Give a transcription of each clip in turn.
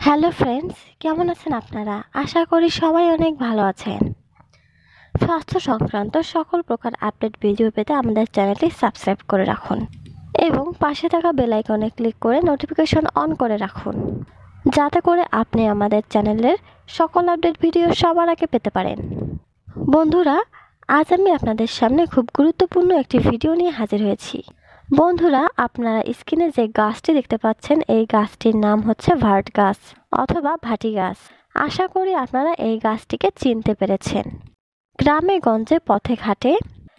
Hello friends, কেমন আছেন আপনারা? আশা করি সবাই অনেক ভালো আছেন। স্বাস্থ্য সংক্রান্ত সকল প্রকার আপডেট ভিডিও পেতে আমাদের চ্যানেলটি সাবস্ক্রাইব করে রাখুন এবং পাশে থাকা বেল আইকনে ক্লিক করে নোটিফিকেশন অন করে রাখুন, যাতে করে আপনি আমাদের চ্যানেলের সকল আপডেট ভিডিও সবার আগে পেতে পারেন। বন্ধুরা, আজ আমি আপনাদের সামনে খুব গুরুত্বপূর্ণ একটি ভিডিও নিয়ে হাজির হয়েছি। বন্ধুরা, আপনারা স্ক্রিনে যে গাছটি দেখতে পাচ্ছেন, এই গাছটির নাম হচ্ছে ভাট গাছ অথবা ভাটি গাছ। আশা করি আপনারা এই গাছটিকে চিনতে পেরেছেন। গ্রামে গঞ্জে পথে ঘাটে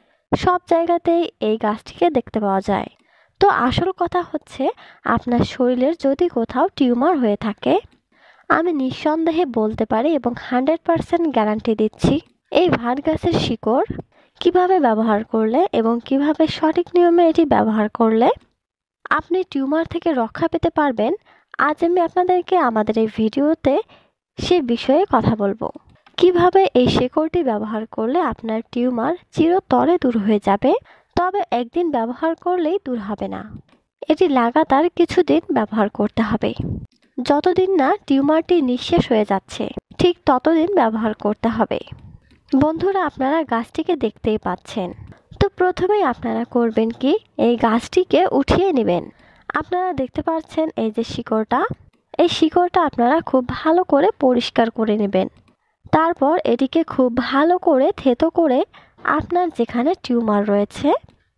সব জায়গাতেই এই গাছটিকে দেখতে পাওয়া যায়। তো আসল কথা হচ্ছে, আপনার শরীরের যদি কোথাও টিউমার হয়ে থাকে, আমি নিঃসন্দেহে বলতে পারি এবং 100% গ্যারান্টি দিচ্ছি, এই ভাট গাছের শিকড় কিভাবে ব্যবহার করলে এবং কিভাবে সঠিক নিয়মে এটি ব্যবহার করলে আপনি টিউমার থেকে রক্ষা পেতে পারবেন, আজ আমি আপনাদেরকে আমাদের এই ভিডিওতে সে বিষয়ে কথা বলবো। কিভাবে এই শিকড়টি ব্যবহার করলে আপনার টিউমার চিরতরে দূর হয়ে যাবে, তবে একদিন ব্যবহার করলেই দূর হবে না, এটি লাগাতার কিছুদিন ব্যবহার করতে হবে। যতদিন না টিউমারটি নিঃশেষ হয়ে যাচ্ছে, ঠিক ততদিন ব্যবহার করতে হবে। বন্ধুরা, আপনারা গাছটিকে দেখতেই পাচ্ছেন। তো প্রথমেই আপনারা করবেন কি, এই গাছটিকে উঠিয়ে নেবেন। আপনারা দেখতে পাচ্ছেন এই যে শিকড়টা, এই শিকড়টা আপনারা খুব ভালো করে পরিষ্কার করে নেবেন। তারপর এটিকে খুব ভালো করে থেতো করে আপনার যেখানে টিউমার রয়েছে,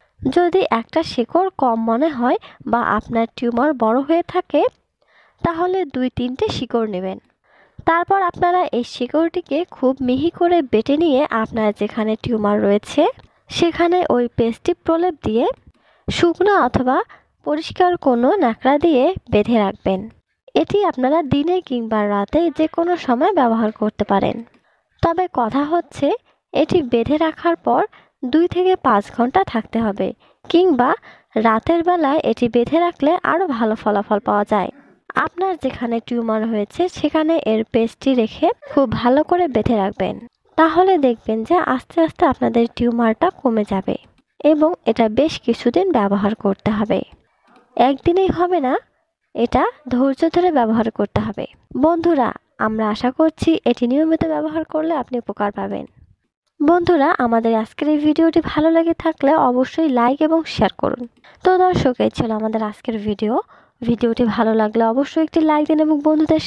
যদি একটা শিকড় কম মনে হয় বা আপনার টিউমার বড় হয়ে থাকে, তাহলে 2-3টে শিকড় নেবেন। তারপর আপনারা এই শিকড়টিকে খুব মিহি করে বেটে নিয়ে আপনার যেখানে টিউমার রয়েছে সেখানে ওই পেস্টিভ প্রলেপ দিয়ে শুকনো অথবা পরিষ্কার কোনো ন্যাকড়া দিয়ে বেঁধে রাখবেন। এটি আপনারা দিনে কিংবা রাতে যে কোনো সময় ব্যবহার করতে পারেন। তবে কথা হচ্ছে, এটি বেঁধে রাখার পর 2 থেকে 5 ঘন্টা থাকতে হবে, কিংবা রাতের বেলায় এটি বেঁধে রাখলে আরও ভালো ফলাফল পাওয়া যায়। আপনার যেখানে টিউমার হয়েছে সেখানে এর পেস্টটি রেখে খুব ভালো করে বেঁধে রাখবেন। তাহলে দেখবেন যে আস্তে আস্তে আপনাদের টিউমারটা কমে যাবে এবং এটা বেশ কিছুদিন ব্যবহার করতে হবে। একদিনেই হবে না, এটা ধৈর্য ধরে ব্যবহার করতে হবে। বন্ধুরা, আমরা আশা করছি এটি নিয়মিত ব্যবহার করলে আপনি উপকার পাবেন। বন্ধুরা, আমাদের আজকের এই ভিডিওটি ভালো লেগে থাকলে অবশ্যই লাইক এবং শেয়ার করুন। তো দর্শক, এই ছিল আমাদের আজকের ভিডিওটি ভালো লাগলে অবশ্যই একটি লাইক দিন এবং বন্ধুদের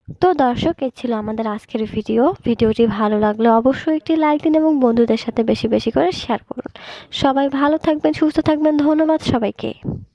ভিডিওটি ভালো লাগলে অবশ্যই একটি লাইক দিন এবং বন্ধুদের সাথে বেশি বেশি করে শেয়ার করুন। সবাই ভালো থাকবেন, সুস্থ থাকবেন। ধন্যবাদ সবাইকে।